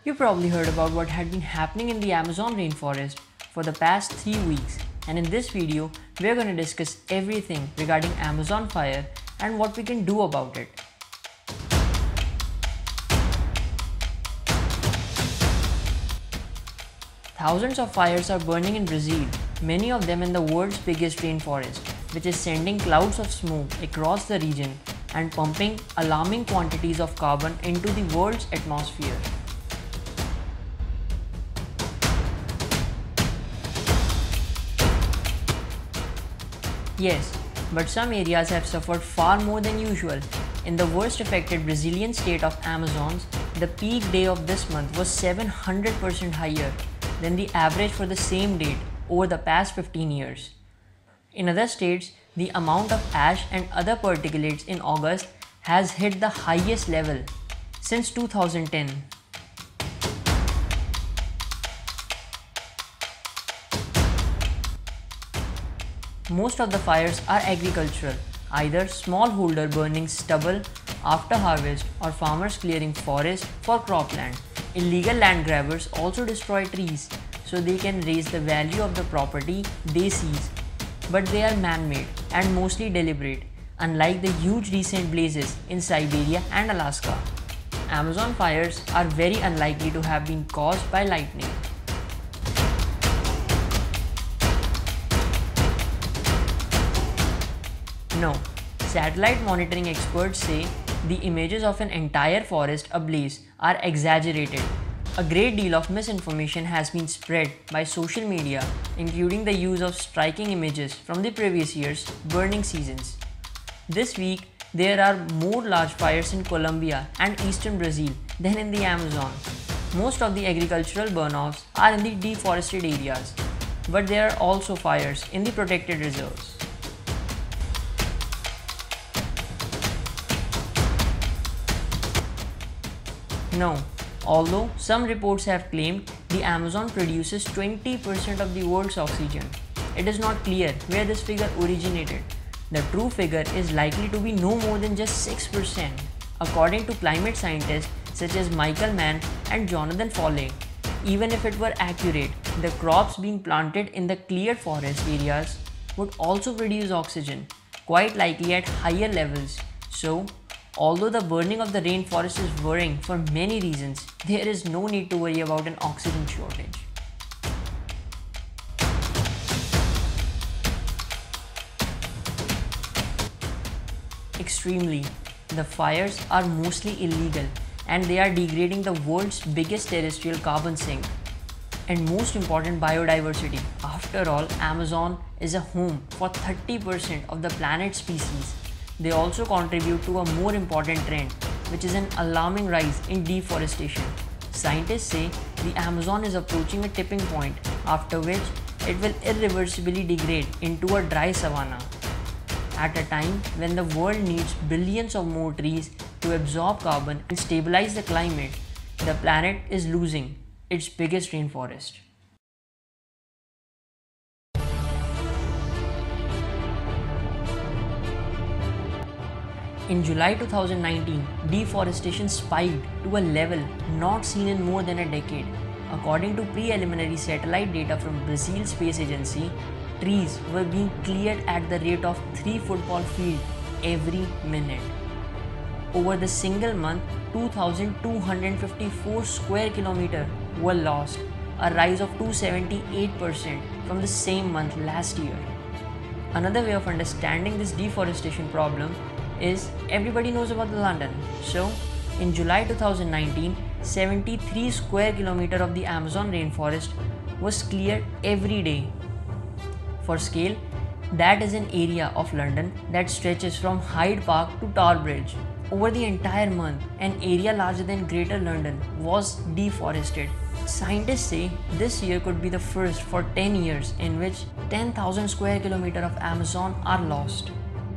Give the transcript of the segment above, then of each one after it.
You probably heard about what had been happening in the Amazon rainforest for the past 3 weeks, and in this video, we are going to discuss everything regarding Amazon fire and what we can do about it. Thousands of fires are burning in Brazil, many of them in the world's biggest rainforest, which is sending clouds of smoke across the region and pumping alarming quantities of carbon into the world's atmosphere. Yes, but some areas have suffered far more than usual. In the worst affected Brazilian state of Amazons, the peak day of this month was 700% higher than the average for the same date over the past 15 years. In other states, the amount of ash and other particulates in August has hit the highest level since 2010. Most of the fires are agricultural, either smallholder burning stubble after harvest or farmers clearing forest for cropland. Illegal land grabbers also destroy trees so they can raise the value of the property they seize. But they are man-made and mostly deliberate, unlike the huge recent blazes in Siberia and Alaska. Amazon fires are very unlikely to have been caused by lightning. No, satellite monitoring experts say the images of an entire forest ablaze are exaggerated. A great deal of misinformation has been spread by social media, including the use of striking images from the previous year's burning seasons. This week, there are more large fires in Colombia and eastern Brazil than in the Amazon. Most of the agricultural burn-offs are in the deforested areas, but there are also fires in the protected reserves. No, although some reports have claimed the Amazon produces 20% of the world's oxygen, it is not clear where this figure originated. The true figure is likely to be no more than just 6%, according to climate scientists such as Michael Mann and Jonathan Foley. Even if it were accurate, the crops being planted in the cleared forest areas would also produce oxygen, quite likely at higher levels. So, although the burning of the rainforest is worrying for many reasons, there is no need to worry about an oxygen shortage. Extremely, the fires are mostly illegal and they are degrading the world's biggest terrestrial carbon sink and most important biodiversity. After all, Amazon is a home for 30% of the planet's species. They also contribute to a more important trend, which is an alarming rise in deforestation. Scientists say the Amazon is approaching a tipping point, after which it will irreversibly degrade into a dry savanna. At a time when the world needs billions of more trees to absorb carbon and stabilize the climate, the planet is losing its biggest rainforest. In July 2019, deforestation spiked to a level not seen in more than a decade. According to preliminary satellite data from Brazil Space Agency, trees were being cleared at the rate of 3 football fields every minute. Over the single month, 2,254 square kilometers were lost, a rise of 278% from the same month last year. Another way of understanding this deforestation problem is everybody knows about London. So, in July 2019, 73 square kilometers of the Amazon rainforest was cleared every day. For scale, that is an area of London that stretches from Hyde Park to Tower Bridge. Over the entire month, an area larger than Greater London was deforested. Scientists say this year could be the first for 10 years in which 10,000 square kilometers of Amazon are lost.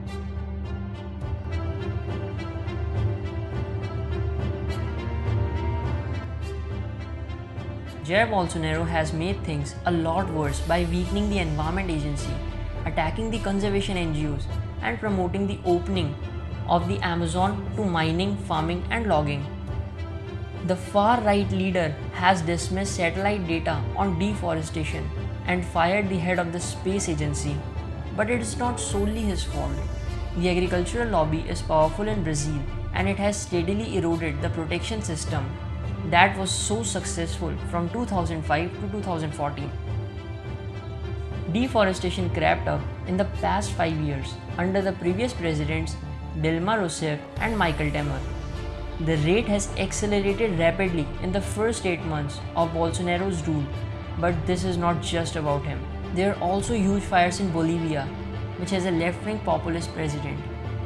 Jair Bolsonaro has made things a lot worse by weakening the Environment Agency, attacking the conservation NGOs, and promoting the opening of the Amazon to mining, farming, and logging. The far-right leader has dismissed satellite data on deforestation and fired the head of the space agency. But it is not solely his fault. The agricultural lobby is powerful in Brazil and it has steadily eroded the protection system that was so successful from 2005 to 2014. Deforestation crept up in the past 5 years under the previous presidents Dilma Rousseff and Michael Temer. The rate has accelerated rapidly in the first 8 months of Bolsonaro's rule, but this is not just about him. There are also huge fires in Bolivia, which has a left-wing populist president.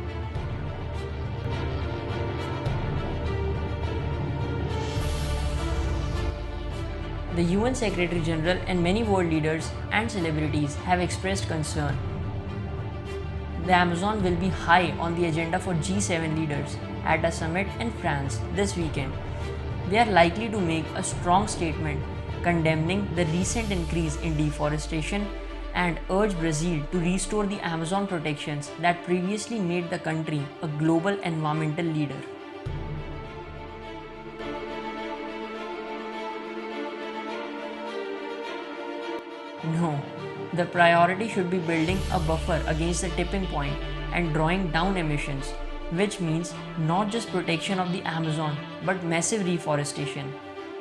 The UN Secretary General and many world leaders and celebrities have expressed concern. The Amazon will be high on the agenda for G7 leaders at a summit in France this weekend. They are likely to make a strong statement condemning the recent increase in deforestation and urge Brazil to restore the Amazon protections that previously made the country a global environmental leader. No, the priority should be building a buffer against the tipping point and drawing down emissions, which means not just protection of the Amazon but massive reforestation.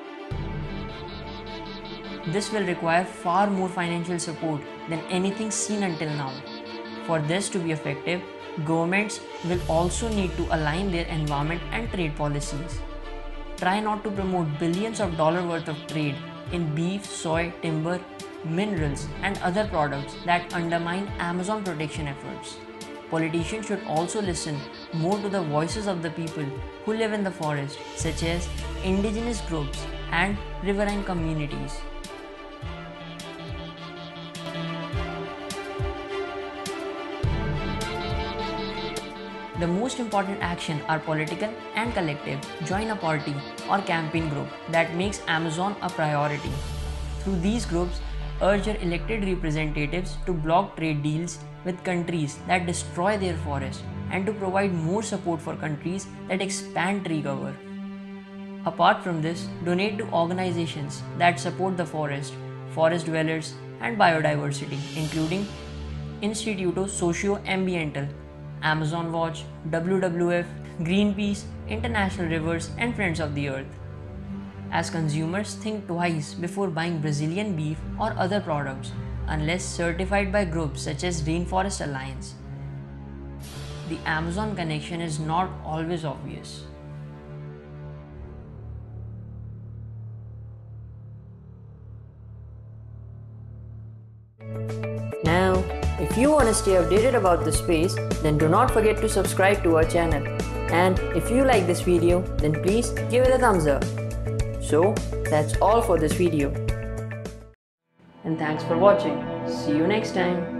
This will require far more financial support than anything seen until now. For this to be effective, governments will also need to align their environment and trade policies. Try not to promote billions of dollars worth of trade in beef, soy, timber, minerals and other products that undermine Amazon protection efforts. Politicians should also listen more to the voices of the people who live in the forest, such as indigenous groups and riverine communities. The most important actions are political and collective. Join a party or campaign group that makes Amazon a priority. Through these groups, urge your elected representatives to block trade deals with countries that destroy their forests and to provide more support for countries that expand tree cover. Apart from this, donate to organizations that support the forest, forest dwellers and biodiversity, including Instituto Socioambiental, Amazon Watch, WWF, Greenpeace, International Rivers and Friends of the Earth. As consumers, think twice before buying Brazilian beef or other products unless certified by groups such as Rainforest Alliance. The Amazon connection is not always obvious. Now, if you want to stay updated about the space, then do not forget to subscribe to our channel. And if you like this video, then please give it a thumbs up. So, that's all for this video. And thanks for watching. See you next time.